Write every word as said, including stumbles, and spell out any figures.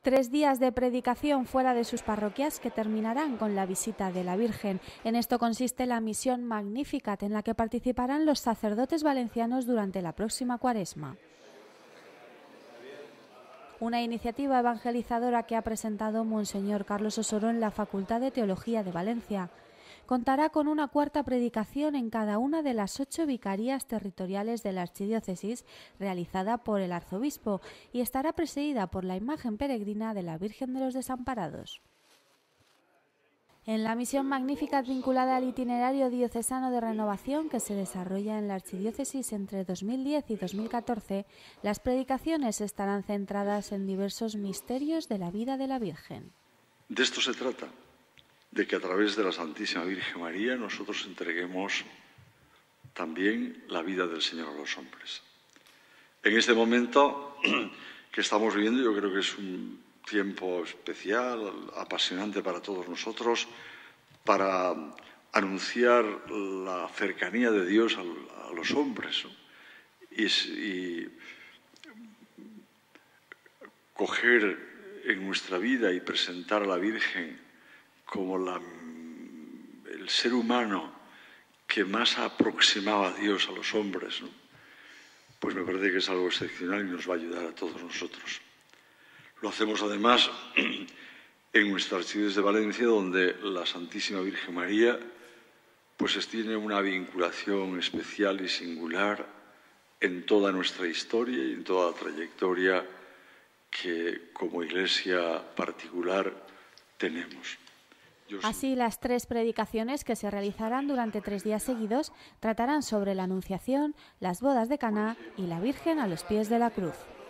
Tres días de predicación fuera de sus parroquias que terminarán con la visita de la Virgen. En esto consiste la misión Magnificat, en la que participarán los sacerdotes valencianos durante la próxima Cuaresma. Una iniciativa evangelizadora que ha presentado Monseñor Carlos Osoro en la Facultad de Teología de Valencia. Contará con una cuarta predicación en cada una de las ocho vicarías territoriales de la archidiócesis realizada por el arzobispo y estará presidida por la imagen peregrina de la Virgen de los Desamparados. En la misión Magnificat vinculada al itinerario diocesano de renovación que se desarrolla en la archidiócesis entre dos mil diez y dos mil catorce, las predicaciones estarán centradas en diversos misterios de la vida de la Virgen. De esto se trata, de que a través de la Santísima Virgen María nosotros entreguemos también la vida del Señor a los hombres. En este momento que estamos viviendo, yo creo que es un tiempo especial, apasionante para todos nosotros, para anunciar la cercanía de Dios a, a los hombres, ¿no? y, y coger en nuestra vida y presentar a la Virgen como la, el ser humano que más aproximaba a Dios a los hombres, ¿no? Pues me parece que es algo excepcional y nos va a ayudar a todos nosotros. Lo hacemos además en nuestra archidiócesis de Valencia, donde la Santísima Virgen María pues tiene una vinculación especial y singular en toda nuestra historia y en toda la trayectoria que como Iglesia particular tenemos. Así, las tres predicaciones que se realizarán durante tres días seguidos tratarán sobre la Anunciación, las bodas de Caná y la Virgen a los pies de la cruz.